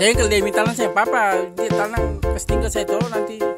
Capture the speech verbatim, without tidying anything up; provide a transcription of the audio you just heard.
Saya kalau dia minta tanah saya apa dia tanah kasih tinggal saya tolong nanti